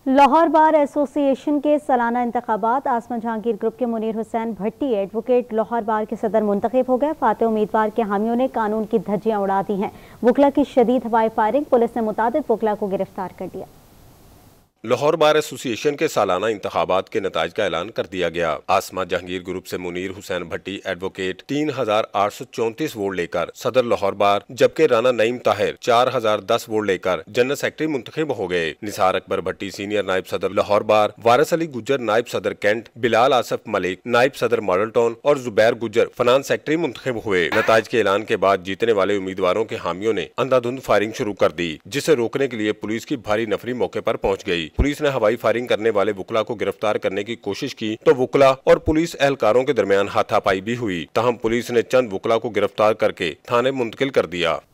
Lahore bar association के सालाना इंतखाबात आसमा जहांगीर ग्रुप के मुनीर हुसैन भट्टी एडवोकेट लाहौर बार के सदर मुंतखब हो गए। फाते उम्मीदवार के हामियों ने कानून की धज्जियां उड़ा दी हैं। वकला की शदीद हवाई फायरिंग, पुलिस ने मुतादिद वकला को गिरफ्तार कर लिया। लाहौर बार एसोसिएशन के सालाना इंतखाबात के नताज का ऐलान कर दिया गया। आसमा जहांगीर ग्रुप से मुनीर हुसैन भट्टी एडवोकेट 3834 वोट लेकर सदर लाहौर बार, जबकि राना नईम ताहिर 4010 वोट लेकर जनरल सेक्रेटरी मुंतखब हो गए। निसार अकबर भट्टी सीनियर नायब सदर लाहौर बार, वारिस अली गुज्जर नायब सदर कैंट, बिलाल आसफ मलिक नायब सदर मॉडल टाउन और जुबैर गुज्जर फाइनेंस सेक्रेटरी मुंतखब हुए। नताज के ऐलान के बाद जीतने वाले उम्मीदवारों के हामियों ने अंधाधुंध फायरिंग शुरू कर दी, जिसे रोकने के लिए पुलिस की भारी नफरी मौके पर पहुंच गई। पुलिस ने हवाई फायरिंग करने वाले वकला को गिरफ्तार करने की कोशिश की तो वकला और पुलिस एहलकारों के दरमियान हाथापाई भी हुई। ताहम पुलिस ने चंद वकला को गिरफ्तार करके थाने मुंतकिल कर दिया।